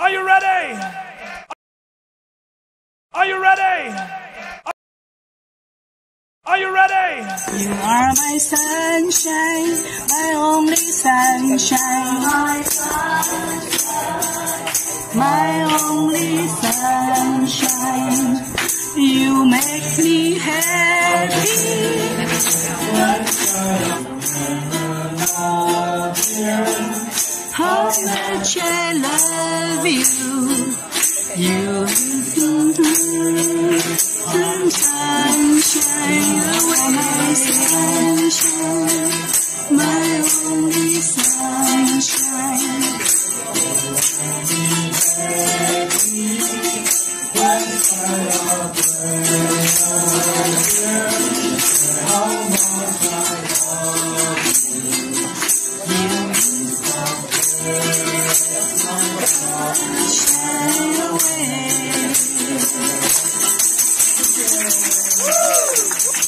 Are you ready? Are you ready? Are you ready? You are my sunshine, my only sunshine, my only sunshine. You make me happy. How much I love you. You sunshine, my sunshine, my only sunshine. Shine away.